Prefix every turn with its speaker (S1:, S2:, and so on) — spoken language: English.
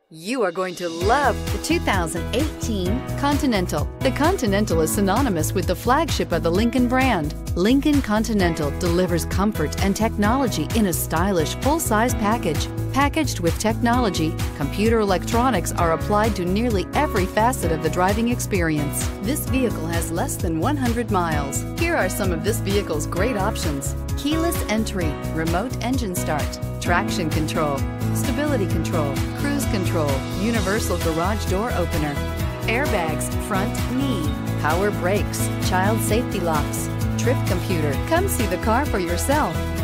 S1: You are going to love the 2018 Continental. The Continental is synonymous with the flagship of the Lincoln brand. Lincoln Continental delivers comfort and technology in a stylish full-size package. Packaged with technology, computer electronics are applied to nearly every facet of the driving experience. This vehicle has less than 100 miles. Here are some of this vehicle's great options: keyless entry, remote engine start, traction control, stability control, cruise control, universal garage door opener, airbags, front knee, power brakes, child safety locks, trip computer. Come see the car for yourself.